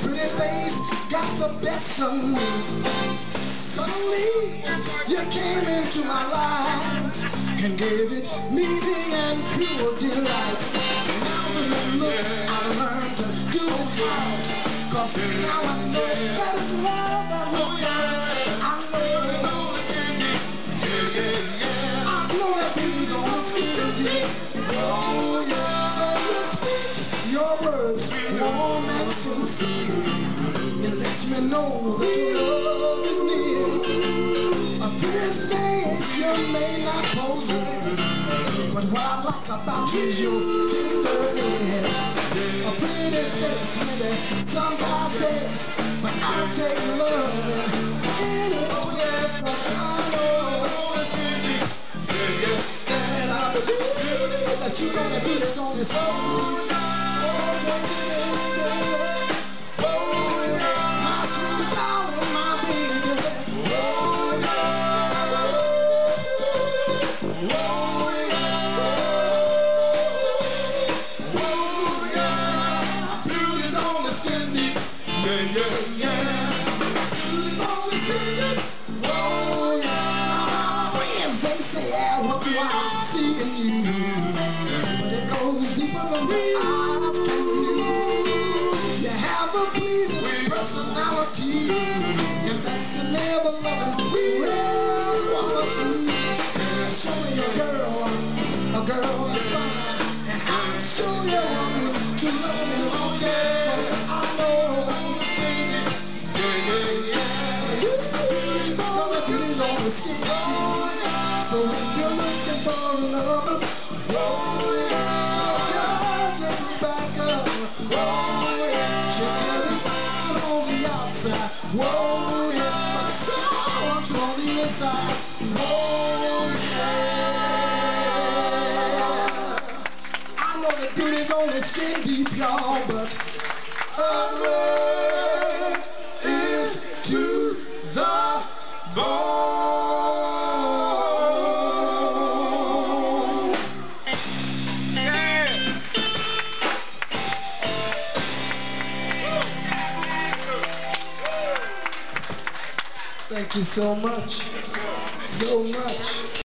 pretty face got the best of me. Suddenly, you came into my life and gave it meaning and pure delight. Now with the look I learned to do it right, 'cause now I know that it's love that will guide. I know that baby's gonna speak you. Oh yeah, so you speak your words, warm and sincere. It lets me know that your love is near. A pretty face you may not possess, but what I like about you is your tenderness. A pretty face, maybe some guys says, but I'll take love in its place. 'Cause I know that I believe that you're gonna do this on this own. Personality, and that's a never-loving real quality. Show me a girl that's fine, and I'm sure you're one to love me all day. 'Cause I know the beauty's on the skin. So if you're looking for love, just back up. Whoa, yeah, but so much on the inside. Whoa, yeah. I know that beauty's only skin deep, y'all, but ugly is to the bone. Thank you so much. So much.